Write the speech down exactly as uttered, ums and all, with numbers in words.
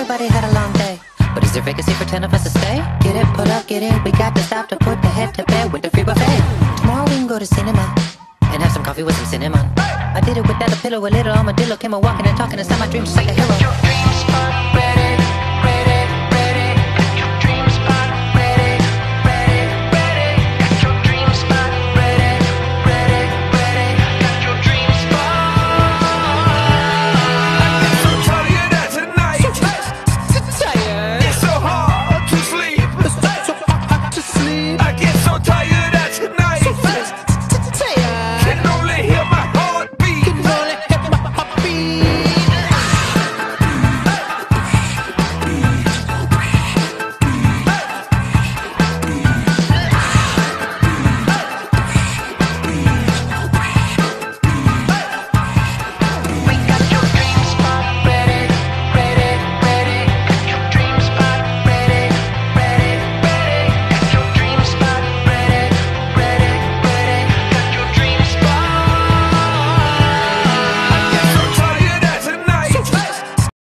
everybody had a long day, but is there vacancy for ten of us to stay? Get it, pull up, get in. We got to stop to put the head to bed with the free buffet. Tomorrow we can go to cinema and have some coffee with some cinnamon. I did it without a pillow, a little armadillo came a walking and talking inside my dreams just like a hero.